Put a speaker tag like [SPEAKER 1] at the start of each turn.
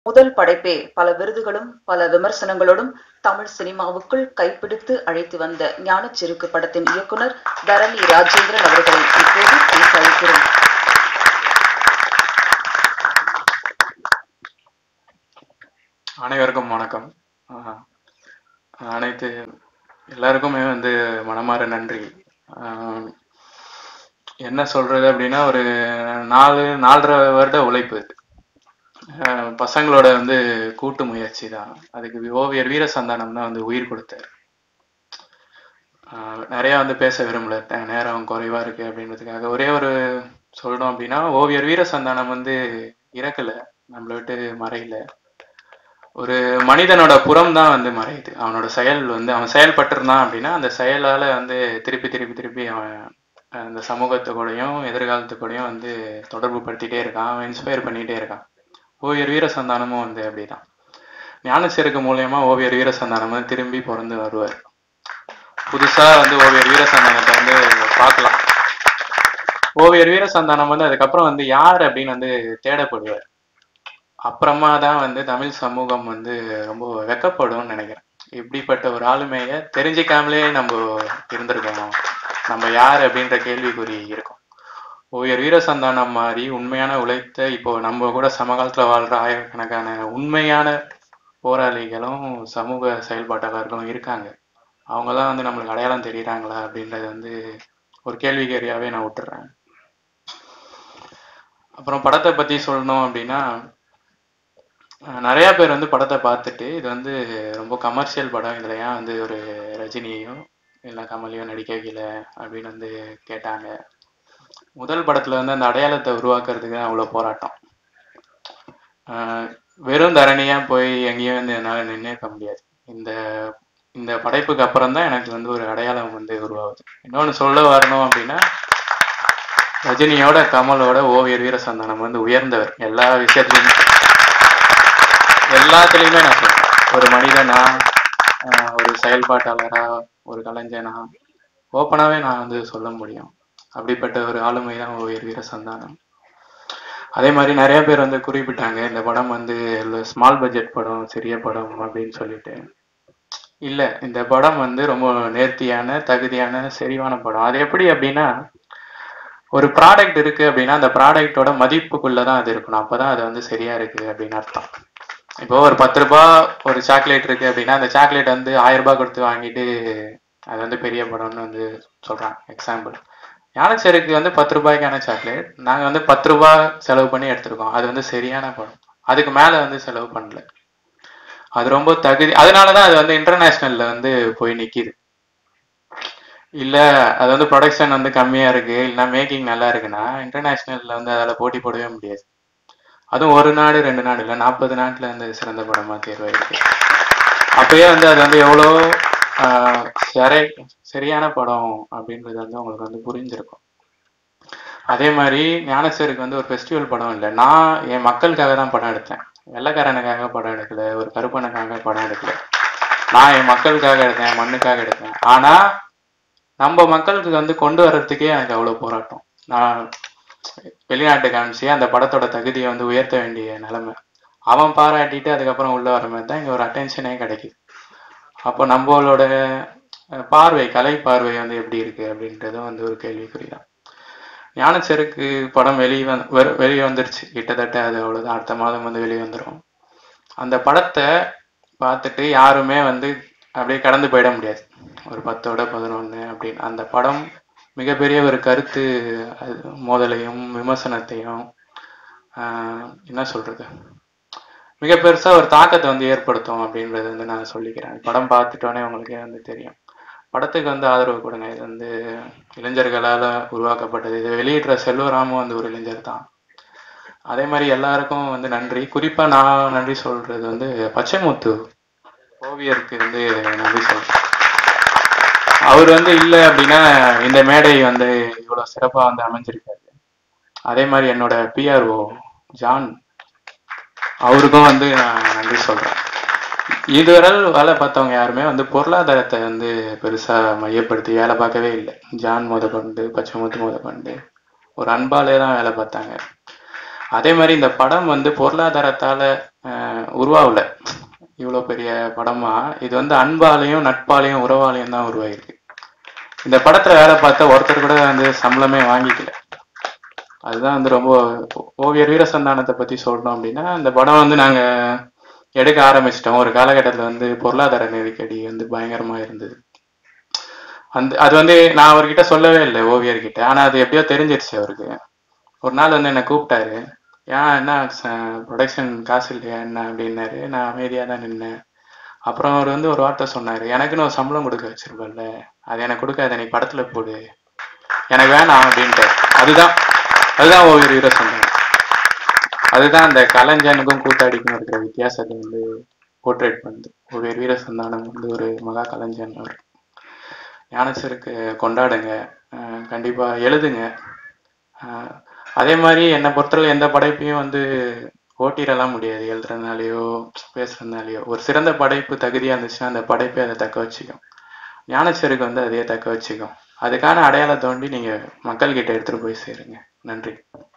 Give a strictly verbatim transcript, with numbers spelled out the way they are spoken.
[SPEAKER 1] முதல் படைப்பே பல விருதுகளும் பல விமர்சனங்களோடும் தமிழ் சினிமாவுக்குள் கைப்பிடித்து அழைத்து வந்த ஞானச்சிறுக்கு படத்தின் இயக்குனர் தரணி ராஜேந்திரன் அவர்களை இப்போது பேச அழைக்கிறோம்.
[SPEAKER 2] அனைவருக்கும் வணக்கம். அனைத்து எல்லாருக்குமே வந்து மனமாற நன்றி. என்ன சொல்றது அப்படின்னா, ஒரு நாலு நாலரை வருட உழைப்பு பசங்களோட வந்து கூட்டு முயற்சி தான். அதுக்கு ஓவியர் வீரசந்தானம் தான் வந்து உயிர் கொடுத்தார். நிறைய வந்து பேச விரும்பல, நேரம் குறைவா இருக்கு அப்படின்றதுக்காக ஒரே ஒரு சொல்லணும் அப்படின்னா, ஓவியர் வீரசந்தானம் வந்து இறக்கல, நம்மளை விட்டு மறையல. ஒரு மனிதனோட புறம் தான் வந்து மறையுது. அவனோட செயல் வந்து அவன் செயல்பட்டிருந்தான் அப்படின்னா அந்த செயலால வந்து திருப்பி திருப்பி திருப்பி அவன் அந்த சமூகத்து கூடயும் எதிர்காலத்து கூடயும் வந்து தொடர்பு படுத்திட்டே இருக்கான், அவன் இன்ஸ்பயர் பண்ணிட்டே இருக்கான். ஓவியர் வீரசந்தானமும் வந்து அப்படிதான். ஞானச்சிறுக்கு மூலியமா ஓவியர் வீரசந்தானம் வந்து திரும்பி பிறந்து வருவார். புதுசா வந்து ஓவியர் வீரசந்தானத்தை வந்து பார்க்கலாம். ஓவியர் வீரசந்தானம் வந்து அதுக்கப்புறம் வந்து யார் அப்படின்னு வந்து தேடப்படுவார். அப்புறமா தான் வந்து தமிழ் சமூகம் வந்து ரொம்ப வெக்கப்படும் நினைக்கிறேன். இப்படிப்பட்ட ஒரு ஆளுமையை தெரிஞ்சிக்காமலே நம்ம இருந்திருக்கோம், நம்ம யார் அப்படின்ற கேள்விக்குறி இருக்கும். ஓவியர் வீரசந்தானம் மாதிரி உண்மையான உழைத்த, இப்போ நம்ம கூட சமகாலத்துல வாழ்ற ஆயிரக்கணக்கான உண்மையான போராளிகளும் சமூக செயல்பாட்டாளர்களும் இருக்காங்க. அவங்கெல்லாம் வந்து நம்மளுக்கு அடையாளம் தெரியுறாங்களா அப்படின்றது வந்து ஒரு கேள்விக்கேறியாவே நான் விட்டுறேன். அப்புறம் படத்தை பத்தி சொல்லணும் அப்படின்னா, நிறைய பேர் வந்து படத்தை பார்த்துட்டு இது வந்து ரொம்ப கமர்ஷியல் படம், இதுல ஏன் வந்து ஒரு ரஜினியும் இல்லை கமலையும் நடிக்க வைக்கல அப்படின்னு வந்து கேட்டாங்க. முதல் படத்துல வந்து அந்த அடையாளத்தை உருவாக்குறதுக்கு அவ்வளோ போராட்டம். வெறும் தரணியா போய் எங்கேயும் வந்து என்னால் நிர்ணயிக்க முடியாது. இந்த இந்த படைப்புக்கு அப்புறம் தான் எனக்கு வந்து ஒரு அடையாளம் வந்து உருவாகுது. இன்னொன்று சொல்ல வரணும் அப்படின்னா, ரஜினியோட கமலோட ஓவியர் வீரசந்தானம் வந்து உயர்ந்தவர் எல்லா விஷயத்துலையுமே, எல்லாத்துலேயுமே. நான் சொல்றேன், ஒரு மனிதனா, ஒரு செயல்பாட்டாளரா, ஒரு கலைஞனா, ஓப்பனாகவே நான் வந்து சொல்ல முடியும். அப்படிப்பட்ட ஒரு ஆளுமை தான் ஓவியர் வீரசந்தானம். அதே மாதிரி நிறைய பேர் வந்து குறிப்பிட்டாங்க இந்த படம் வந்து ஸ்மால் பட்ஜெட் படம், சிறிய படம் அப்படின்னு சொல்லிட்டு. இல்லை, இந்த படம் வந்து ரொம்ப நேர்த்தியான, தகுதியான, செறிவான படம். அது எப்படி அப்படின்னா, ஒரு ப்ராடக்ட் இருக்கு அப்படின்னா அந்த ப்ராடக்டோட மதிப்புக்குள்ளதான் அது இருக்கணும், அப்பதான் அது வந்து சரியா இருக்கு அப்படின்னு அர்த்தம். இப்போ ஒரு பத்து ரூபாய் ஒரு சாக்லேட் இருக்கு அப்படின்னா அந்த சாக்லேட் வந்து ஆயிரம் ரூபாய் கொடுத்து வாங்கிட்டு அது வந்து பெரிய படம்னு வந்து சொல்றாங்க. எக்ஸாம்பிள், ஞானச்சிறுக்கு வந்து பத்து ரூபாய்க்கான சாக்லேட் நாங்கள் வந்து பத்து ரூபாய் செலவு பண்ணி எடுத்திருக்கோம், அது வந்து சரியான படம். அதுக்கு மேலே வந்து செலவு பண்ணல, அது ரொம்ப தகுதி. அதனாலதான் அது வந்து இன்டர்நேஷ்னல்ல வந்து போய் நிற்கிது. இல்லை அது வந்து ப்ரொடக்ஷன் வந்து கம்மியாக இருக்கு, இல்லைன்னா மேக்கிங் நல்லா இருக்குன்னா இன்டர்நேஷ்னல்ல வந்து அதில் போட்டி போடவே முடியாது. அதுவும் ஒரு நாடு ரெண்டு நாடு இல்லை, நாற்பது நாட்டில் வந்து சிறந்த படமாக தேர்வாயிருக்கு. அப்பயே வந்து அது வந்து எவ்வளோ சரி சரியான படம் அப்படின்றது வந்து அவங்களுக்கு வந்து புரிஞ்சிருக்கும். அதே மாதிரி ஞானச்சிறுக்கு வந்து ஒரு ஃபெஸ்டிவல் படம் இல்லை, நான் என் மக்களுக்காக தான் படம் எடுத்தேன், வெள்ளைக்காரனுக்காக படம் எடுக்கல, ஒரு கருப்பனுக்காக படம் எடுக்கல. நான் என் மக்களுக்காக எடுத்தேன், என் மண்ணுக்காக எடுத்தேன். ஆனால் நம்ம மக்களுக்கு வந்து கொண்டு வர்றதுக்கே எனக்கு அவ்வளோ போராட்டம். நான் வெளிநாட்டு காமிச்சு அந்த படத்தோட தகுதியை வந்து உயர்த்த வேண்டிய நிலைமை. அவன் பாராட்டிட்டு அதுக்கப்புறம் உள்ள வர மாதிரி தான் இங்கே ஒரு அட்டென்ஷனே கிடைக்குது. அப்போ நம்மளோட பார்வை, கலை பார்வை வந்து எப்படி இருக்கு அப்படின்றதும் வந்து ஒரு கேள்விக்குறிதான். ஞானச்சிறுக்கு படம் வெளியே வந்து வெளியே வந்துருச்சு கிட்டத்தட்ட, அது அவ்வளோதான், அடுத்த மாதம் வந்து வெளியே வந்துடும். அந்த படத்தை பார்த்துட்டு யாருமே வந்து அப்படியே கடந்து போயிட முடியாது, ஒரு பத்தோட பதினொன்று அப்படின்னு. அந்த படம் மிகப்பெரிய ஒரு கருத்து மோதலையும் விமர்சனத்தையும் என்ன சொல்றது, மிக பெருசா ஒரு தாக்கத்தை வந்து ஏற்படுத்தும் அப்படின்றது வந்து நான் சொல்லிக்கிறேன். படம் பார்த்துட்டோன்னே உங்களுக்கே வந்து தெரியும். படத்துக்கு வந்து ஆதரவு கொடுங்க. இது வந்து இளைஞர்களால் உருவாக்கப்பட்டது. இது வெளியிடுற செல்வராமும் வந்து ஒரு இளைஞர் தான். அதே மாதிரி எல்லாருக்கும் வந்து நன்றி. குறிப்பா நான் நன்றி சொல்றது வந்து பச்சைமுத்து ஓவியருக்கு வந்து நன்றி சொல்றேன். அவர் வந்து இல்லை அப்படின்னா இந்த மேடை வந்து இவ்வளோ சிறப்பாக வந்து அமைஞ்சிருக்காரு. அதே மாதிரி என்னோட பிஆர்ஓ ஜான், அவருக்கும் வந்து நான் நன்றி சொல்கிறேன். இதுவரை வேலை பார்த்தவங்க யாருமே வந்து பொருளாதாரத்தை வந்து பெருசாக மையப்படுத்தி வேலை பார்க்கவே இல்லை. ஜான் முத கொண்டு, பச்சைமுத்து முத கொண்டு ஒரு அன்பாலே தான் வேலை பார்த்தாங்க. அதே மாதிரி இந்த படம் வந்து பொருளாதாரத்தால் உருவாகல இவ்வளோ பெரிய படமா. இது வந்து அன்பாலையும் நட்பாலையும் உறவாலையும் தான் உருவாயிருக்கு. இந்த படத்துல வேலை பார்த்த ஒருத்தர் கூட வந்து சம்பளமே வாங்கிக்கல. அதுதான் வந்து ரொம்ப ஓவியர் வீரசந்தானத்தை பத்தி சொல்லணும் அப்படின்னா, இந்த படம் வந்து நாங்க எடுக்க ஆரம்பிச்சிட்டோம் ஒரு காலகட்டத்தில் வந்து பொருளாதார நெருக்கடி வந்து பயங்கரமா இருந்தது. அந்த அது வந்து நான் அவர்கிட்ட சொல்லவே இல்லை ஓவியர்கிட்ட. ஆனா அது எப்படியோ தெரிஞ்சிருச்சு அவருக்கு. ஒரு நாள் வந்து என்னை கூப்பிட்டாரு. ஏன் என்ன ப்ரொடக்ஷன் காசு இல்லையா என்ன அப்படின்னாரு. நான் அமைதியாக தான் நின்னேன். அப்புறம் அவர் வந்து ஒரு வார்த்தை சொன்னார், எனக்குன்னு ஒரு சம்பளம் கொடுக்க வச்சிருப்பல்ல, அது எனக்கு கொடுக்காத, நீ படத்துல போடு, எனக்கு வேணாம் அப்படின்ட்டு. அதுதான் அதுதான் ஓவியர் வீரசந்தானம். அதுதான் அந்த கலைஞனுக்கும் கூத்தாடிக்கும் இருக்கிற வித்தியாசத்தை வந்து போர்ட்ரேட் பண்ணுது. ஓவியர் வீரசந்தானம் வந்து ஒரு மகா கலைஞன். அவர் ஞானச்சிறுக்கு கொண்டாடுங்க, கண்டிப்பா எழுதுங்க. அதே மாதிரி என்னை பொறுத்தவரை எந்த படைப்பையும் வந்து ஓட்டிடலாம் முடியாது. எழுதுறதுனாலையோ பேசுறதுனாலையோ ஒரு சிறந்த படைப்பு தகுதியா இருந்துச்சுன்னா அந்த படைப்பை அதை தக்க வச்சுக்கும். ஞானச்சிறுக்கு வந்து அதையே தக்க வச்சுக்கும். அதுக்கான அடையாளத்தை தோண்டி நீங்க மக்கள்கிட்ட எடுத்துட்டு போய் சேருங்க. நன்றி.